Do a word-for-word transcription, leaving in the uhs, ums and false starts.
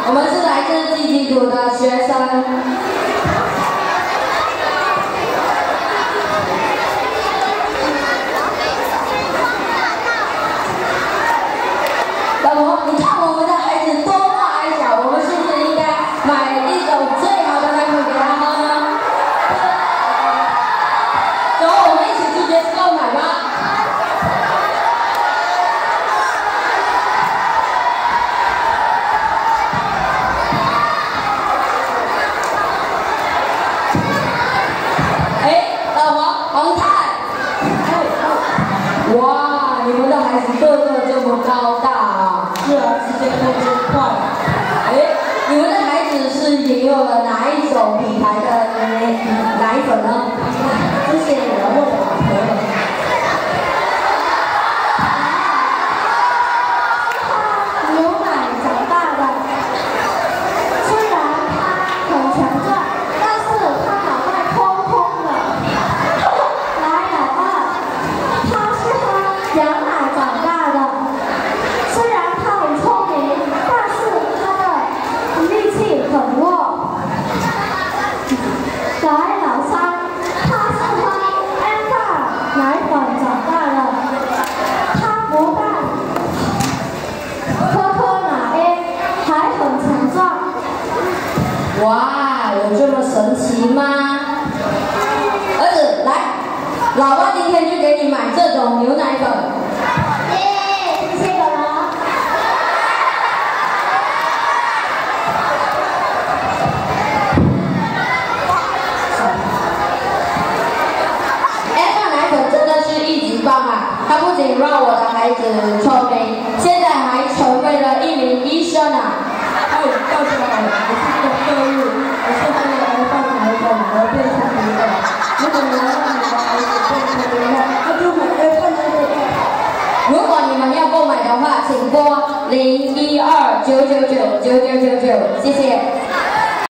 我们是来自积极组的学生。老婆，你看我们的孩子多么矮小，我们是不是应该买一种最好的奶粉给他喝呢？走，我们一起去街购买吧。 哇，你们的孩子个个这么高大啊！是啊，时间过真快。哎，你们的孩子是引用了哪一种品牌的奶粉呢？这些也要问我老婆了。 牛奶长大的，虽然他很强壮，但是他脑袋空空的。来，老二。 羊奶长大的，虽然他很聪明，但是他的力气很弱。来，老三，他是喝安大奶粉长大的，他不但喝喝奶 A， 还很强壮。 哇，有这么神奇吗？儿子，来。 老爸今天就给你买这种牛奶粉。 耶，谢谢哥哥。 哎，这奶粉真的是一级棒啊！它不仅让我的孩子聪明，现在还成为了一名医生啊！ 哎，大家好，我是龚乐玉，我是为了来放奶粉而变聪明的。如果你要让你的孩子变聪明的话，那就买 A 粉奶粉。 如果你们要购买的话，请拨零一二九九九九九九九，谢谢。